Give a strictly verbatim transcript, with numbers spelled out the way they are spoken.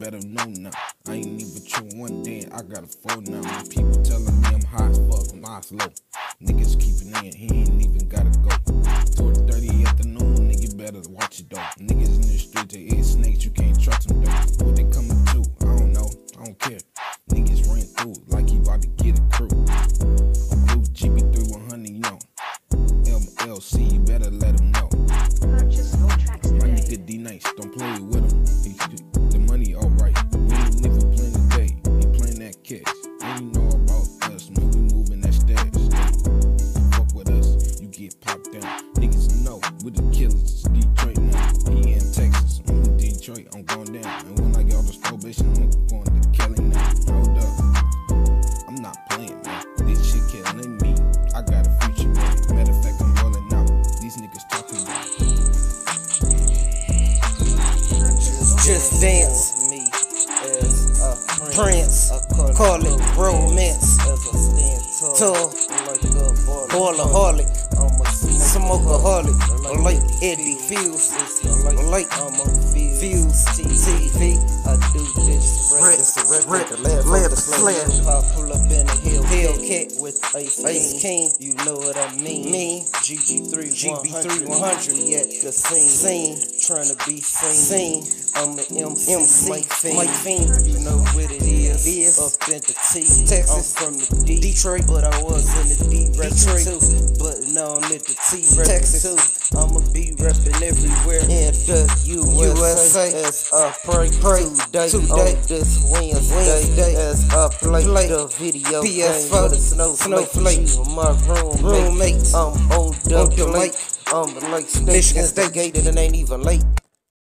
better know now. I ain't even true one day, I got a phone now. My people telling me I'm high as fuck, I'm high slow. Niggas keeping in, he ain't even gotta go. Toward thirty afternoon, nigga better watch it though. Niggas in the street, they eat snakes, you can't trust them though. What they coming to, I don't know, I don't care. Niggas ran through like he about to get a crew. I'm blue G B three one hundred, you know. M L C, you better let him know. Purchase your tracks today. My nigga D nice, don't play with him. He, the money alright. We ain't even playing today. He playing that catch. Ain't know about us, man. We moving that stash. Fuck with us, you get popped down. Niggas know we the killers. Detroit now. He in Texas. I'm in Detroit. I'm going down. And when I get all the probation, I'm going to Kelly now. Hold up. I'm not playing, man. This shit killing me. I got a future, man. Matter of fact, I'm rolling out. These niggas talking about. Just dance, me as a prince, call it romance, tall, ballaholic, smokeaholic, like Eddie Fuse, like Fuse T V. I do this rip, left slam, I pull up in a hill, Hellcat with Iceking, you know what I mean. Me, G B three one hundred, at the scene, trying to be seen. I'm an M C, Mike Fiend, you know what it is, is. Up in the T, Texas, I'm from the D, Detroit, but I was in the D, Detroit too, but now I'm at the T, Texas too, I'ma be reppin' everywhere in the U S A, as I pray, pray today, today, on this Wednesday, as I play, play the video P S four, game, the snowflake, my roommate, I'm on the lake, I'm like Michigan State gated and ain't even late.